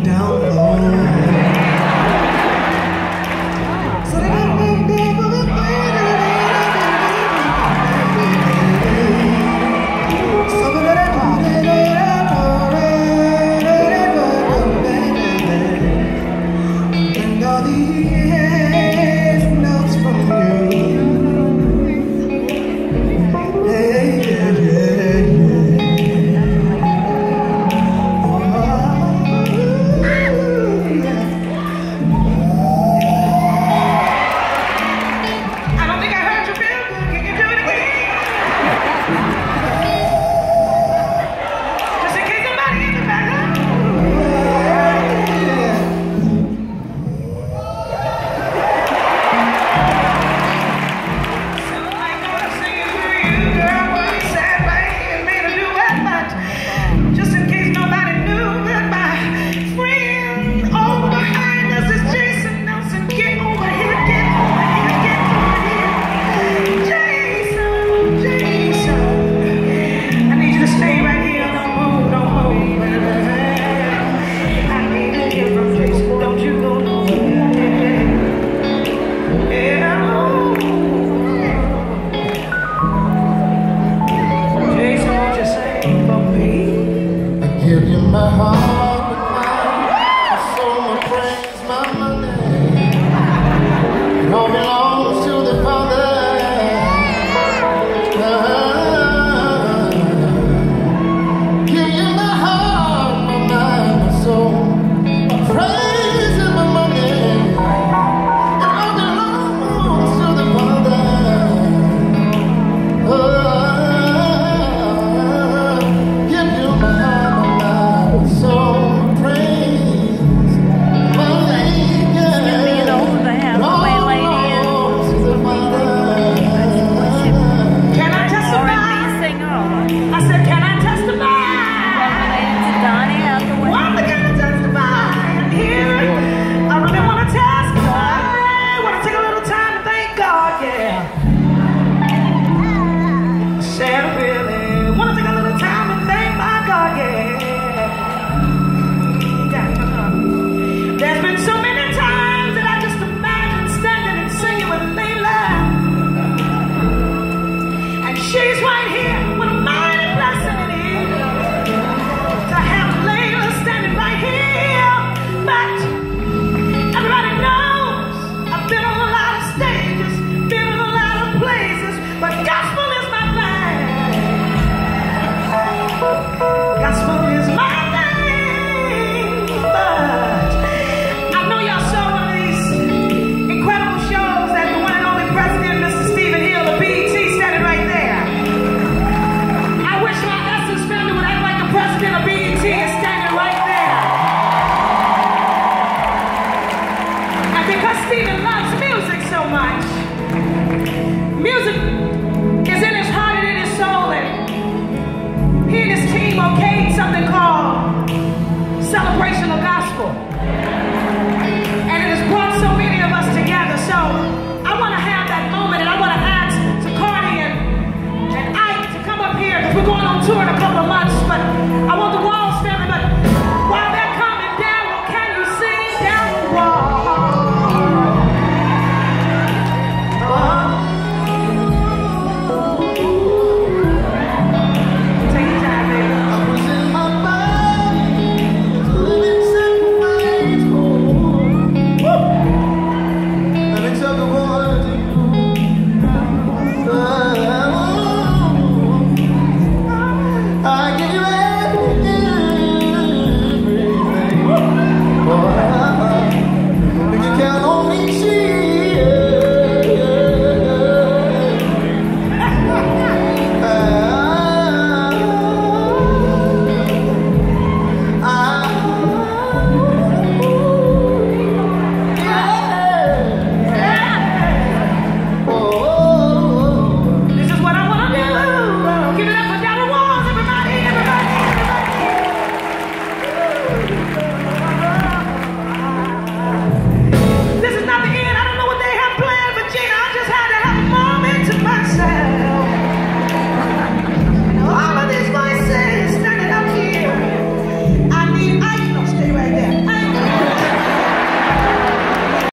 down low. So they got me there for the and all the years melts from you. Hey, yeah, yeah, yeah. Oh, yeah. I don't think I heard you, Bill. Can you do it again? Just in case somebody in the back, huh? Give you my heart, my soul, my praise, my money. It all belongs to the Father. Give you my heart, my mind, my soul, my praise and my money. It all belongs to the Father. Give you my heart. So praise my name, yeah. Can I testify? I said, can I testify? Well, I'm the kind of testify here. I really want to testify. I want to take a little time to thank God, yeah. I said, I really want to take a little time to thank my God, yeah. There's been so many times that I just imagine standing and singing with Layla. And she's right here with a mighty blessing in it. To have Layla standing right here. But everybody knows I've been on a lot of stages, been in a lot of places, but gospel is my thing. Gospel is my thing. But I know y'all saw one of these incredible shows that the one and only president, Mr. Stephen Hill of BET, standing right there. I wish my Essence family would act like the president of BET is standing right there. And because Stephen loves music so much, music is in his heart and in his soul, and he and his team okayed something called Celebration of Gospel. And it has brought so many of us together. So I want to have that moment, and I want to ask Zacardi and Ike to come up here, because we're going on tour in a couple